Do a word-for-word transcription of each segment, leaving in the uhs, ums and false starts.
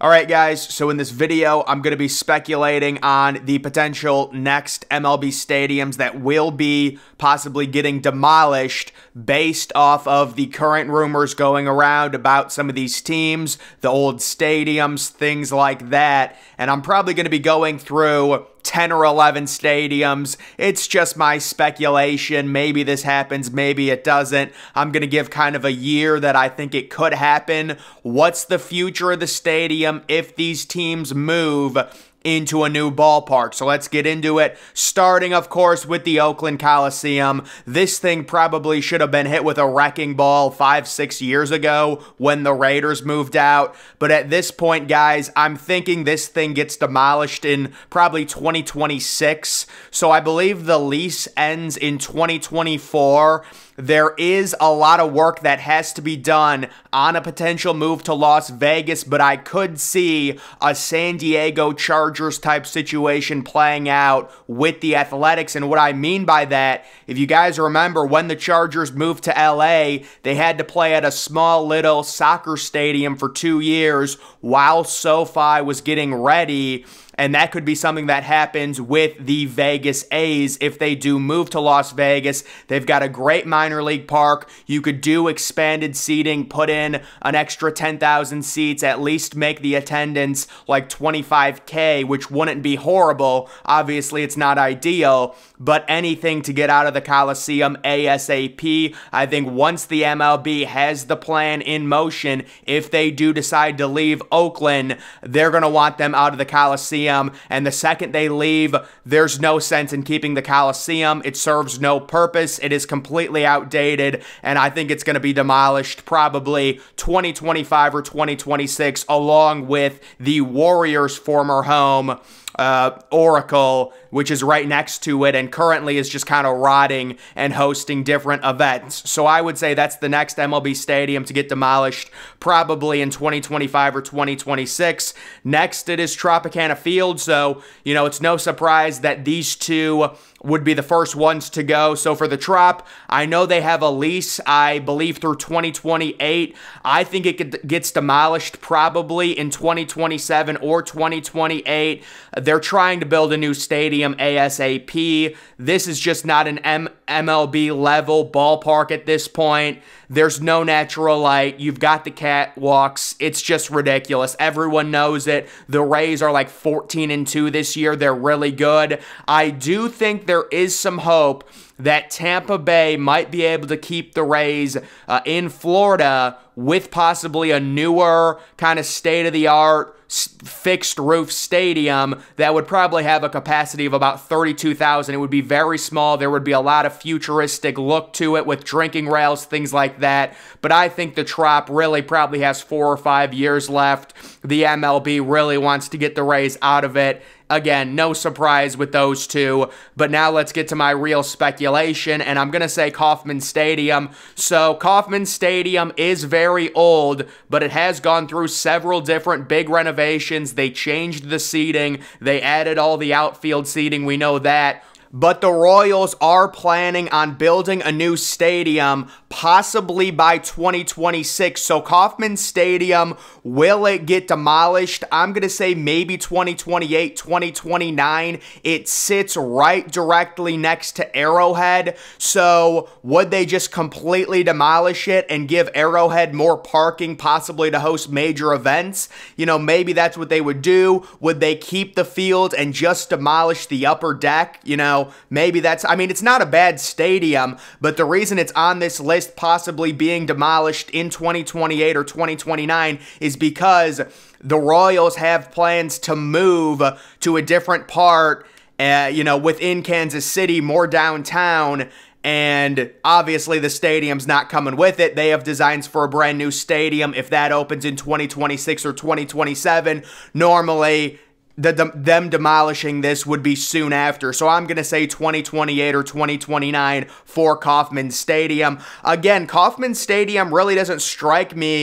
Alright guys, so in this video, I'm going to be speculating on the potential next M L B stadiums that will be possibly getting demolished based off of the current rumors going around about some of these teams, the old stadiums, things like that. And I'm probably going to be going through ten or eleven stadiums. It's just my speculation. Maybe this happens, maybe it doesn't. I'm going to give kind of a year that I think it could happen. What's the future of the stadium if these teams move into a new ballpark? So let's get into it. Starting, of course, with the Oakland Coliseum. This thing probably should have been hit with a wrecking ball five, six years ago when the Raiders moved out. But at this point, guys, I'm thinking this thing gets demolished in probably twenty twenty-six. So I believe the lease ends in twenty twenty-four. There is a lot of work that has to be done on a potential move to Las Vegas, but I could see a San Diego Chargers type situation playing out with the Athletics. And what I mean by that, if you guys remember, when the Chargers moved to L A, they had to play at a small little soccer stadium for two years while SoFi was getting ready. And that could be something that happens with the Vegas A's if they do move to Las Vegas. They've got a great minor league park. You could do expanded seating, put in an extra ten thousand seats, at least make the attendance like twenty-five K, which wouldn't be horrible. Obviously, it's not ideal, but anything to get out of the Coliseum ASAP. I think once the M L B has the plan in motion, if they do decide to leave Oakland, they're going to want them out of the Coliseum. And the second they leave, there's no sense in keeping the Coliseum. It serves no purpose. It is completely outdated, and I think it's going to be demolished probably twenty twenty-five or twenty twenty-six, along with the Warriors' former home, Uh, Oracle, which is right next to it and currently is just kind of rotting and hosting different events. So I would say that's the next M L B stadium to get demolished, probably in twenty twenty-five or twenty twenty-six. Next, it is Tropicana Field, so, you know, it's no surprise that these two would be the first ones to go. So for the Trop, I know they have a lease, I believe, through twenty twenty-eight. I think it gets demolished probably in twenty twenty-seven or twenty twenty-eight. They're trying to build a new stadium ASAP. This is just not an M MLB level ballpark at this point. There's no natural light. You've got the catwalks. It's just ridiculous. Everyone knows it. The Rays are like fourteen and two this year. They're really good. I do think there is some hope that Tampa Bay might be able to keep the Rays uh, in Florida with possibly a newer kind of state-of-the-art fixed roof stadium that would probably have a capacity of about thirty-two thousand. It would be very small. There would be a lot of futuristic look to it with drinking rails, things like that. But I think the Trop really probably has four or five years left. The M L B really wants to get the Rays out of it. Again, no surprise with those two, but now let's get to my real speculation, and I'm going to say Kauffman Stadium. So Kauffman Stadium is very old, but it has gone through several different big renovations. They changed the seating. They added all the outfield seating. We know that. But the Royals are planning on building a new stadium, possibly by twenty twenty-six. So Kauffman Stadium, will it get demolished? I'm going to say maybe twenty twenty-eight, twenty twenty-nine. It sits right directly next to Arrowhead. So would they just completely demolish it and give Arrowhead more parking, possibly to host major events? You know, maybe that's what they would do. Would they keep the field and just demolish the upper deck? You know, maybe that's, I mean, it's not a bad stadium, but the reason it's on this list possibly being demolished in twenty twenty-eight or twenty twenty-nine is because the Royals have plans to move to a different part, uh, you know, within Kansas City, more downtown. And obviously the stadium's not coming with it. They have designs for a brand new stadium. If that opens in twenty twenty-six or twenty twenty-seven, normally The, the, them demolishing this would be soon after. So I'm going to say twenty twenty-eight or twenty twenty-nine for Kauffman Stadium. Again, Kauffman Stadium really doesn't strike me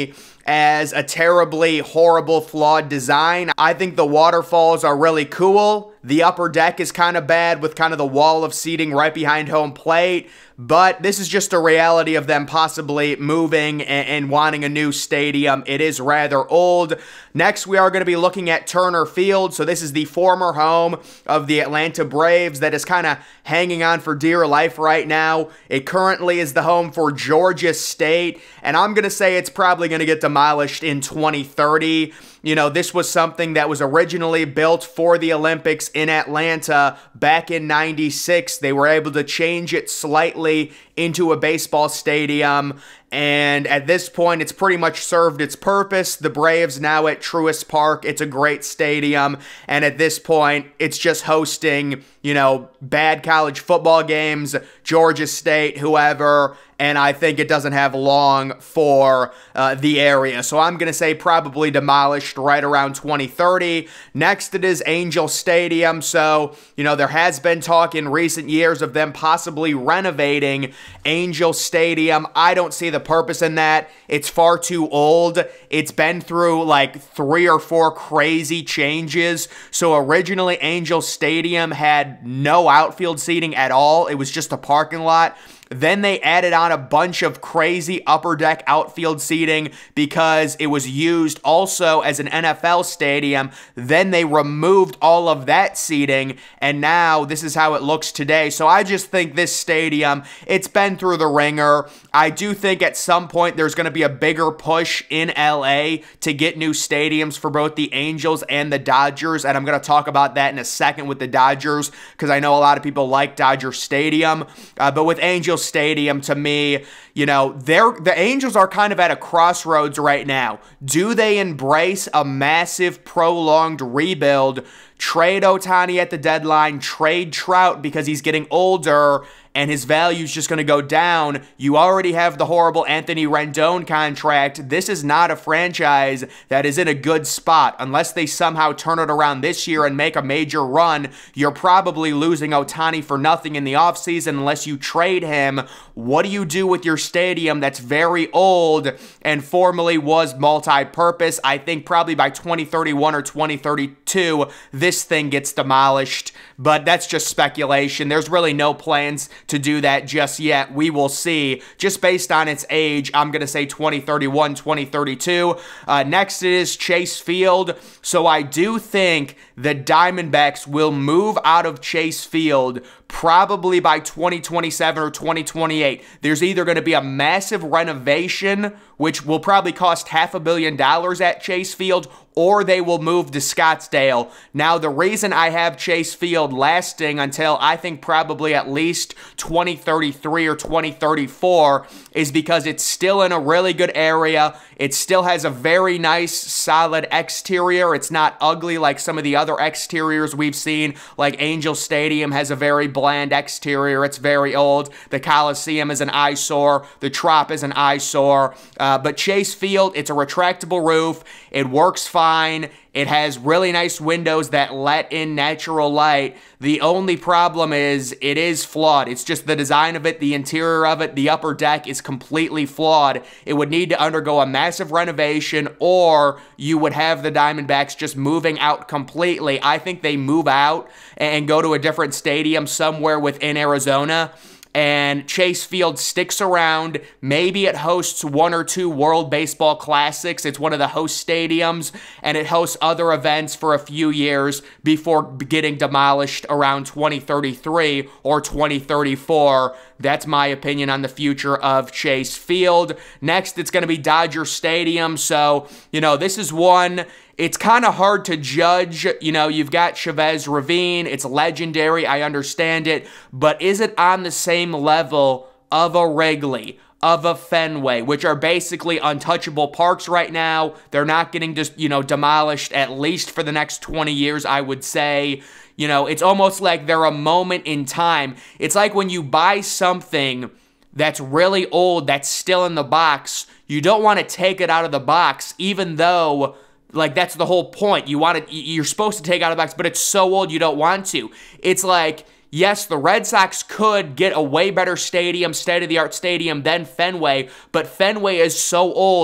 has a terribly horrible, flawed design. I think the waterfalls are really cool. The upper deck is kind of bad with kind of the wall of seating right behind home plate. But this is just a reality of them possibly moving and, and wanting a new stadium. It is rather old. Next, we are going to be looking at Turner Field. So this is the former home of the Atlanta Braves that is kind of hanging on for dear life right now. It currently is the home for Georgia State. And I'm going to say it's probably going to get demolished in twenty thirty. You know, this was something that was originally built for the Olympics in Atlanta back in ninety-six. They were able to change it slightly into a baseball stadium, and at this point, it's pretty much served its purpose. The Braves now at Truist Park. It's a great stadium, and at this point, it's just hosting, you know, bad college football games, Georgia State, whoever, and I think it doesn't have long for uh, the area. So I'm going to say probably demolished right around twenty thirty. Next, it is Angel Stadium. So, you know, there has been talk in recent years of them possibly renovating Angel Stadium. I don't see the purpose in that. It's far too old. It's been through like three or four crazy changes. So originally, Angel Stadium had no outfield seating at all. It was just a parking lot. Then they added on a bunch of crazy upper deck outfield seating because it was used also as an N F L stadium. Then they removed all of that seating, and now this is how it looks today. So I just think this stadium, it's been through the ringer. I do think at some point there's going to be a bigger push in L A to get new stadiums for both the Angels and the Dodgers, and I'm going to talk about that in a second with the Dodgers because I know a lot of people like Dodger Stadium, uh, but with Angels Stadium, to me, you know, they're, the Angels are kind of at a crossroads right now. Do they embrace a massive, prolonged rebuild, trade Ohtani at the deadline, trade Trout because he's getting older and his value is just going to go down? You already have the horrible Anthony Rendon contract. This is not a franchise that is in a good spot. Unless they somehow turn it around this year and make a major run, you're probably losing Ohtani for nothing in the offseason unless you trade him. What do you do with your stadium that's very old and formerly was multi-purpose? I think probably by twenty thirty-one or twenty thirty-two, this thing gets demolished. But that's just speculation. There's really no plans to do that just yet. We will see. Just based on its age, I'm going to say twenty thirty-one, twenty thirty-two. Uh, next is Chase Field. So I do think the Diamondbacks will move out of Chase Field probably by twenty twenty-seven or twenty twenty-eight. There's either going to be a massive renovation, which will probably cost half a billion dollars at Chase Field, or they will move to Scottsdale. Now, the reason I have Chase Field lasting until I think probably at least twenty thirty-three or twenty thirty-four is because it's still in a really good area. It still has a very nice, solid exterior. It's not ugly like some of the other exteriors we've seen, like Angel Stadium has a very bland exterior. It's very old. The Coliseum is an eyesore. The Trop is an eyesore. Uh, but Chase Field, it's a retractable roof. It works fine. It has really nice windows that let in natural light. The only problem is it is flawed. It's just the design of it, the interior of it, the upper deck is completely flawed. It would need to undergo a massive renovation, or you would have the Diamondbacks just moving out completely. I think they move out and go to a different stadium somewhere within Arizona, and Chase Field sticks around. Maybe it hosts one or two World Baseball Classics. It's one of the host stadiums, and it hosts other events for a few years before getting demolished around twenty thirty-three or twenty thirty-four. That's my opinion on the future of Chase Field. Next, it's going to be Dodger Stadium. So, you know, this is one... It's kind of hard to judge. You know, you've got Chavez Ravine. It's legendary. I understand it. But is it on the same level of a Wrigley, of a Fenway, which are basically untouchable parks right now? They're not getting just, you know, demolished at least for the next twenty years, I would say. You know, it's almost like they're a moment in time. It's like when you buy something that's really old, that's still in the box, you don't want to take it out of the box, even though... Like, that's the whole point. You want to, you're supposed to take out of the box, but it's so old you don't want to. It's like, yes, the Red Sox could get a way better stadium, state-of-the-art stadium than Fenway, but Fenway is so old,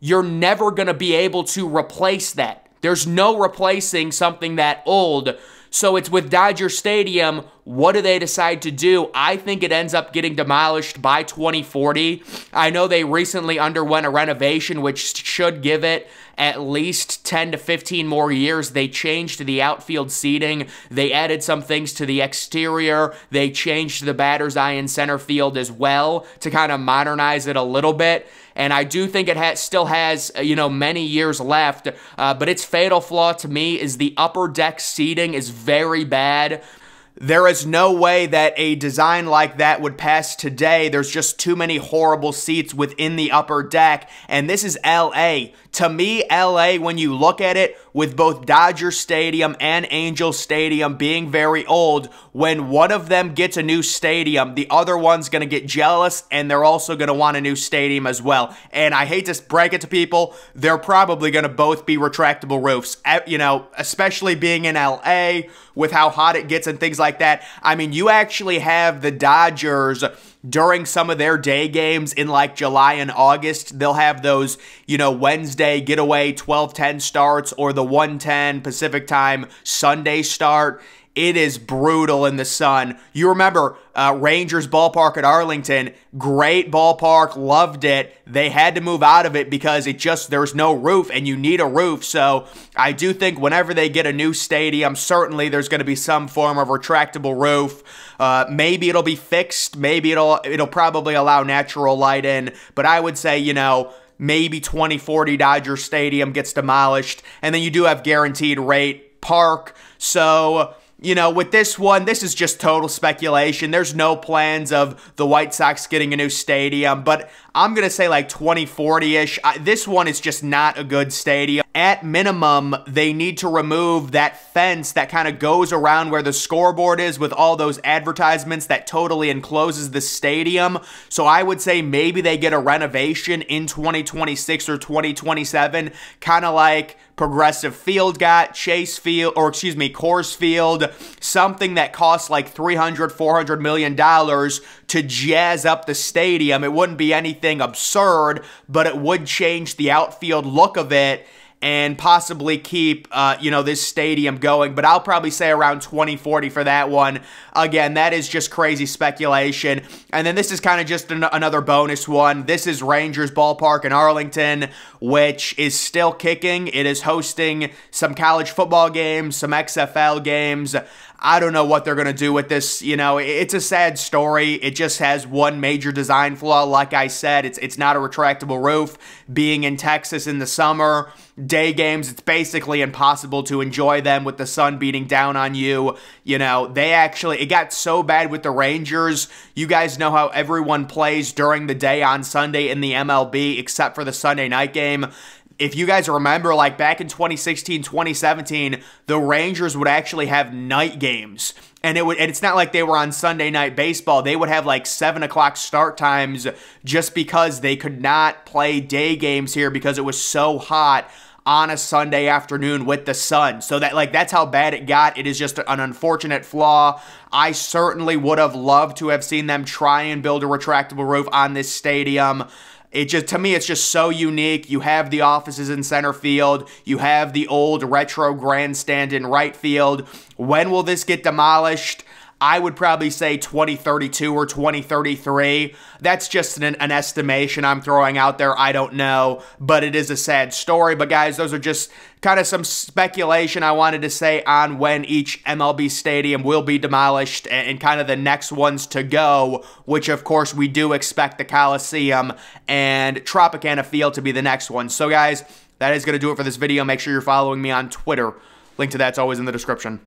you're never going to be able to replace that. There's no replacing something that old. So it's with Dodger Stadium, what do they decide to do? I think it ends up getting demolished by twenty forty. I know they recently underwent a renovation, which should give it at least ten to fifteen more years. They changed the outfield seating. They added some things to the exterior. They changed the batter's eye in center field as well to kind of modernize it a little bit. And I do think it has, still has, you know, many years left. Uh, but its fatal flaw to me is the upper deck seating is very bad. There is no way that a design like that would pass today. There's just too many horrible seats within the upper deck. And this is L A. To me, L A, when you look at it, with both Dodger Stadium and Angel Stadium being very old, when one of them gets a new stadium, the other one's going to get jealous, and they're also going to want a new stadium as well. And I hate to break it to people, they're probably going to both be retractable roofs. You know, especially being in L A, with how hot it gets and things like that. I mean, you actually have the Dodgers during some of their day games in like July and August. They'll have those, you know, Wednesday getaway twelve ten starts or the one ten Pacific time Sunday start. It is brutal in the sun. You remember uh, Rangers ballpark at Arlington, great ballpark, loved it. They had to move out of it because it just, there's no roof and you need a roof. So I do think whenever they get a new stadium, certainly there's going to be some form of retractable roof. Uh, maybe it'll be fixed. Maybe it'll, it'll probably allow natural light in. But I would say, you know, maybe twenty forty Dodger Stadium gets demolished. And then you do have guaranteed rate park. So, you know, with this one, this is just total speculation. There's no plans of the White Sox getting a new stadium, but I'm going to say like twenty forty-ish. This one is just not a good stadium. At minimum, they need to remove that fence that kind of goes around where the scoreboard is with all those advertisements that totally encloses the stadium. So I would say maybe they get a renovation in twenty twenty-six or twenty twenty-seven, kind of like Progressive Field got, Chase Field, or excuse me, Coors Field, something that costs like three hundred, four hundred million dollars to jazz up the stadium. It wouldn't be anything absurd, but it would change the outfield look of it and possibly keep, uh, you know, this stadium going. But I'll probably say around twenty forty for that one. Again, that is just crazy speculation. And then this is kind of just an another bonus one. This is Rangers Ballpark in Arlington, which is still kicking. It is hosting some college football games, some X F L games. I don't know what they're going to do with this. You know, it's a sad story. It just has one major design flaw. Like I said, it's it's not a retractable roof. Being in Texas in the summer, day games, it's basically impossible to enjoy them with the sun beating down on you. You know, they actually, it got so bad with the Rangers. You guys know how everyone plays during the day on Sunday in the M L B, except for the Sunday night game. If you guys remember, like back in twenty sixteen, twenty seventeen, the Rangers would actually have night games. And it would, and it's not like they were on Sunday night baseball. They would have like seven o'clock start times just because they could not play day games here because it was so hot on a Sunday afternoon with the sun. So that, like, that's how bad it got. It is just an unfortunate flaw. I certainly would have loved to have seen them try and build a retractable roof on this stadium. It just, to me, it's just so unique. You have the offices in center field. You have the old retro grandstand in right field. When will this get demolished? I would probably say twenty thirty-two or twenty thirty-three. That's just an, an estimation I'm throwing out there. I don't know, but it is a sad story. But guys, those are just kind of some speculation I wanted to say on when each M L B stadium will be demolished and, and kind of the next ones to go, which of course we do expect the Coliseum and Tropicana Field to be the next one. So guys, that is going to do it for this video. Make sure you're following me on Twitter. Link to that's always in the description.